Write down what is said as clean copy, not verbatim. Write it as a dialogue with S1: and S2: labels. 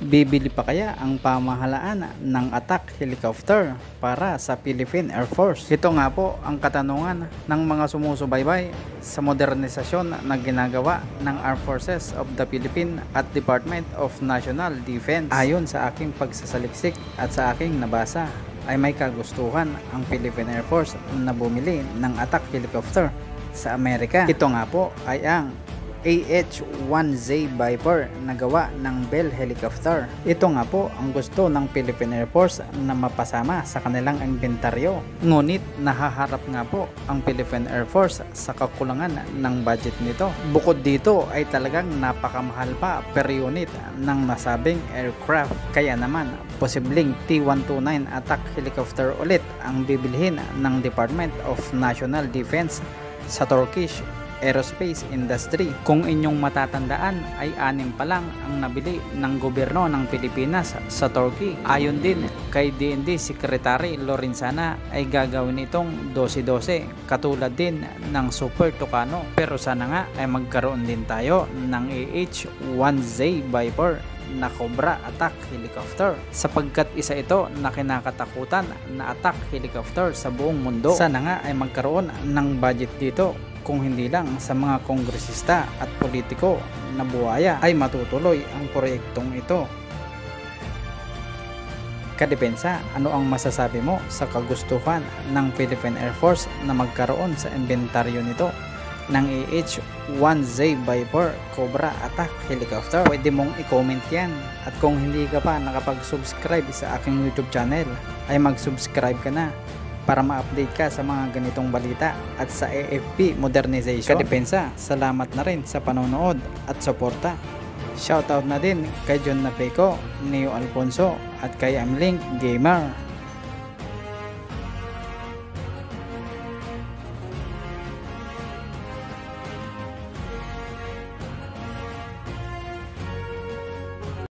S1: Bibili pa kaya ang pamahalaan ng attack helicopter para sa Philippine Air Force? Ito nga po ang katanungan ng mga sumusubaybay sa modernisasyon na ginagawa ng Armed Forces of the Philippines at Department of National Defense. Ayon sa aking pagsasaliksik at sa aking nabasa, ay may kagustuhan ang Philippine Air Force na bumili ng attack helicopter sa Amerika. Ito nga po ay ang AH-1Z Viper na gawa ng Bell Helicopter. Ito nga po ang gusto ng Philippine Air Force na mapasama sa kanilang inventaryo. Ngunit nahaharap nga po ang Philippine Air Force sa kakulangan ng budget nito. Bukod dito ay talagang napakamahal pa per unit ng nasabing aircraft. Kaya naman posibleng T-129 attack helicopter ulit ang bibilhin ng Department of National Defense sa Turkish aerospace industry. Kung inyong matatandaan ay 6 pa lang ang nabili ng gobyerno ng Pilipinas sa Turkey. Ayon din kay DND Secretary Lorenzana ay gagawin itong 12-12 katulad din ng Super Tucano. Pero sana nga ay magkaroon din tayo ng AH-1Z Viper na Cobra attack helicopter sapagkat isa ito na kinakatakutan na attack helicopter sa buong mundo. Sana nga ay magkaroon ng budget dito, kung hindi lang sa mga kongresista at politiko na buhaya ay matutuloy ang proyektong ito. Kadepensa, ano ang masasabi mo sa kagustuhan ng Philippine Air Force na magkaroon sa inventaryo nito ng AH-1Z Viper Cobra attack helicopter? Pwede mong i-comment yan, at kung hindi ka pa nakapag-subscribe sa aking YouTube channel ay mag-subscribe ka na para ma-update ka sa mga ganitong balita at sa AFP modernization. Kadepensa, salamat na rin sa panonood at suporta. Shoutout na din kay John Napeco, Neo Alfonso at kay Amlink Gamer.